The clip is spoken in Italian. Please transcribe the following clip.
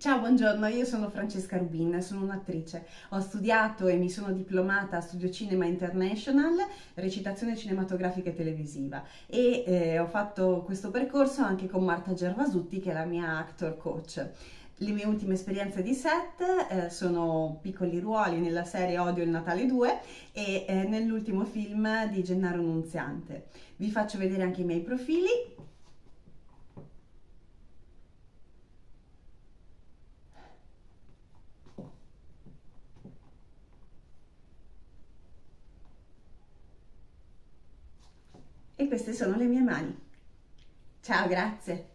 Ciao, buongiorno, io sono Francesca Rubin, sono un'attrice. Ho studiato e mi sono diplomata a Studio Cinema International, recitazione cinematografica e televisiva e ho fatto questo percorso anche con Marta Gervasutti, che è la mia actor coach. Le mie ultime esperienze di set sono piccoli ruoli nella serie Odio il Natale 2 e nell'ultimo film di Gennaro Nunziante. Vi faccio vedere anche i miei profili. E queste sono le mie mani. Ciao, grazie.